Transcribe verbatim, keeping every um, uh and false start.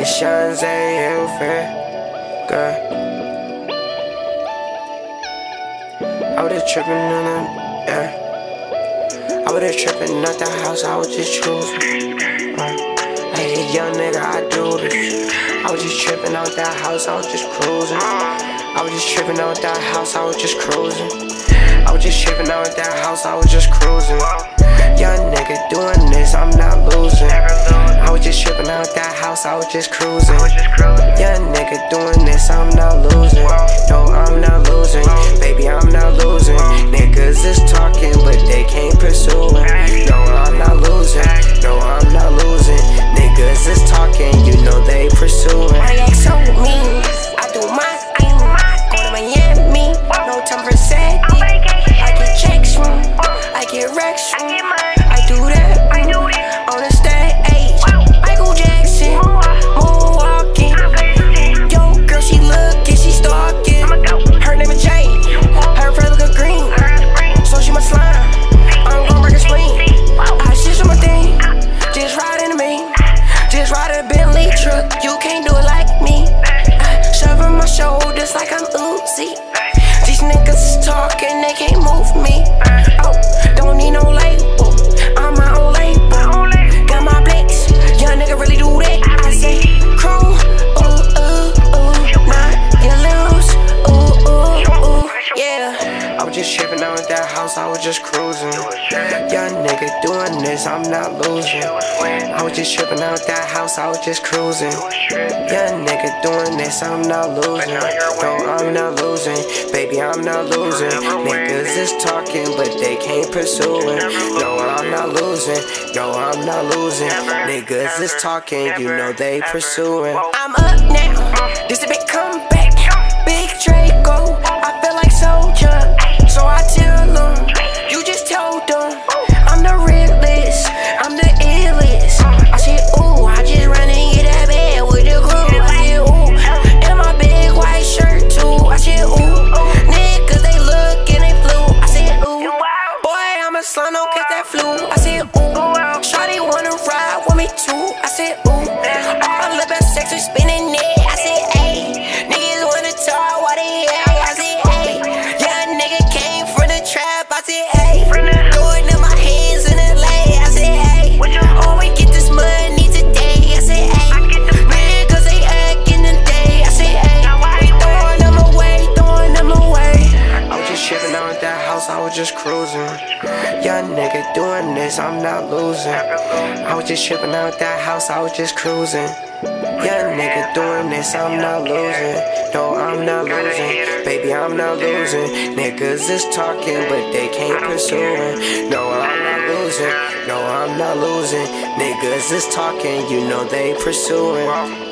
It's young Zayhilfigerrr. I was tripping on them, yeah. I was tripping at the house, I was just choosing. Uh, hey, young nigga, I do this. I was just tripping out that house, I was just cruising. I was just tripping out that house, I was just cruising. I was just tripping out that house, I was just cruising. Young nigga doing this, I'm not losing. I was just tripping out that house, I was just cruising. Young nigga doing this, I'm not losing. No, I'm not losing. Baby, I'm not losing. Niggas is talking, but they can't pursue it. No, I'm not losing. No, I'm not losing. Niggas is talking, you know they pursuing. Why they act so mean? I do my thing. Go to Miami, no time for sad. I get checks from, I get racks from. I do that on the stage. Michael Jackson, moonwalking. Yo, girl, she looking, she stalking. Her name is Jay, her friend look green, so she my slime. I'm gon' break her spleen. I shit on my thing, just ride into me. Just ride a Bentley truck, you can't do it like me. I shoving my shoulders like I'm Uzi. These niggas is talking, they can't move me. Oh, don't need no label, I'm my own label. Got my blicks, young nigga really do that. I say, crew, ooh, ooh, ooh, nah, you lose, ooh, ooh, ooh, yeah. I was just tripping out that house, I was just cruising. Young nigga doing this, I'm not losing. I was just tripping out that house, I was just cruising. Young nigga doing this, I'm not losing. No, I'm not losing. Baby, I'm not losing. Niggas is talking, but they can't pursue it. No, I'm not losing. No, I'm not losing. Niggas is talking, you know they pursuing. I'm up now, this a big comeback. Big Draco, I feel like Soldier. So I tell them, you just told them, I'm the realest, I'm the illest. I said, ooh, I just ran and get that bag with the crew. I said, ooh, in my big white shirt too. I said, ooh, niggas they look and they flew. I said, ooh, boy, I'm a slum, don't catch that flu. I said, ooh, shawty wanna ride with me too. I said, ooh, all the best sex is spinning it. I said, ayy, niggas wanna talk what they have. I said, ayy, young nigga came from the trap. I said, ayy, throw it in my hands in L A. I said, ayy, oh, we get this money today. I said, ayy, niggas they acting today. I said, ayy, we throwing them away, throwing them away. I was just tripping out that house, I was just cruising. Young nigga doing this, I'm not losing. I was just tripping out that house, I was just cruising. Young nigga doing this, I'm not losing. No, I'm not losing. Baby, I'm not losing. Niggas is talking, but they can't pursue it. No, I'm not losing. No, I'm not losing. Niggas is talking, you know they pursuing.